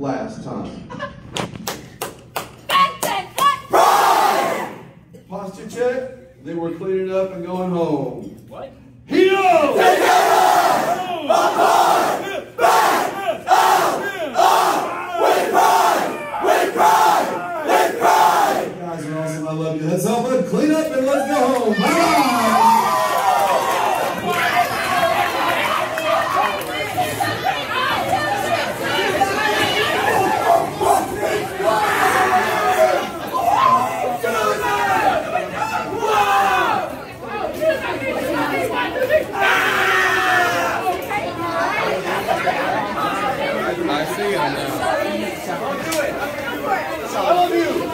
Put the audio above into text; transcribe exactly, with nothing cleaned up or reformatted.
last time. Posture check. They were cleaning up and going home. What? Heel! Together! Apart! Back! Up! Up! We cry! We cry! We cry! You guys are awesome. I love you. Heads up, bud. Clean up and let's go home. Bye-bye! I see him now. I love you.